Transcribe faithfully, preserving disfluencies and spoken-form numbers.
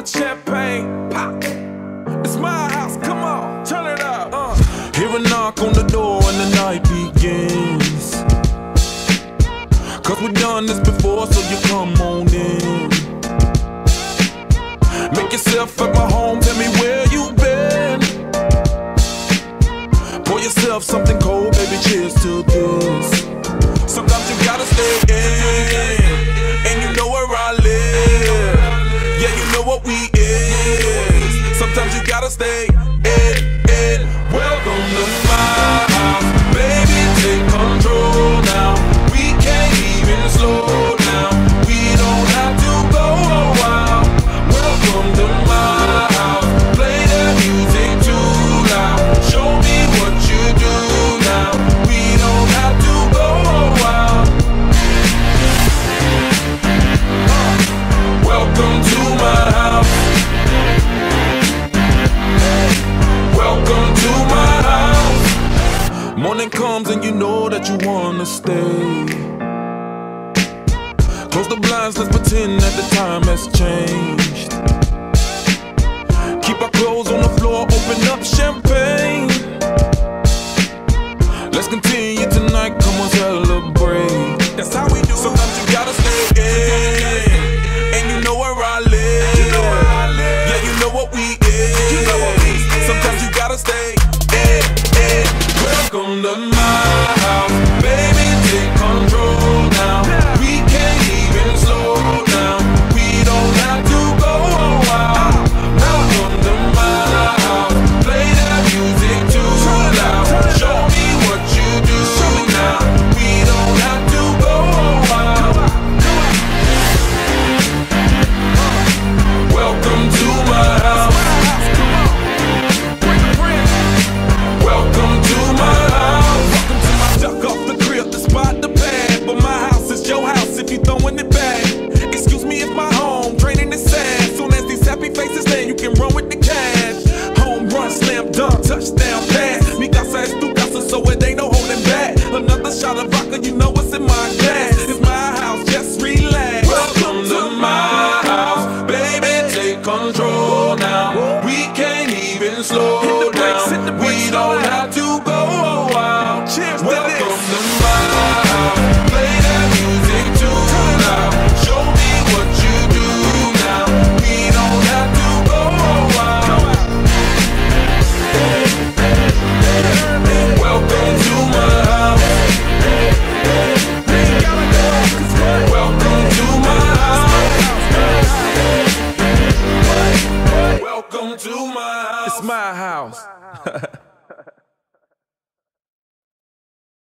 with champagne. Pop. It's my house, come on, turn it up. Uh. Hear a knock on the door and the night begins. Cause we've done this before, so you come on in. Make yourself at my home, tell me where you been. Pour yourself something cold, baby, cheers to this. Sometimes you gotta stay in, and you know where I live. Yeah, you know what we is. Sometimes you gotta stay in, in. Welcome to my house, baby, take control now. We can't even slow down. We don't have to go a while. Welcome to my house, play that music too loud. Show me what you do now. We don't have to go a while. uh, Welcome to my house. Welcome to my house. Morning comes and you know that you wanna stay. Close the blinds, let's pretend that the time has changed. Keep our clothes on the floor, open up champagne. Let's continue tonight, come on, celebrate. That's how we do. Sometimes you gotta stay in, and you know where I live. You know where I live. Yeah, you know what we is. You know what we is. Sometimes you gotta stay in, in. Welcome to my house, baby, take control now. We can't even slow down. We don't have to go a while. Welcome to my house, play that music too loud. Show me what you do now. We don't have to go a while. Welcome to my house. Welcome to my house. Welcome to my duck off the crib, the spot, the pad. But my house is your house if you throwing it back. Excuse me if my home draining is sad. Soon as these happy faces land, you can run with the cash. Home run, slam dunk, touchdown pass. Mi casa es tu casa, so it ain't no holding back. Another shot of vodka, you know what's in my glass. It's my house, just relax. Welcome to my house, baby, take control now. We can't even slow down. We don't have to go a while. Cheers to Welcome this. to my house, play that music too loud. Show me what you do now. We don't have to go a while. Welcome to my house. Welcome to my house. Welcome to my house. It's my house.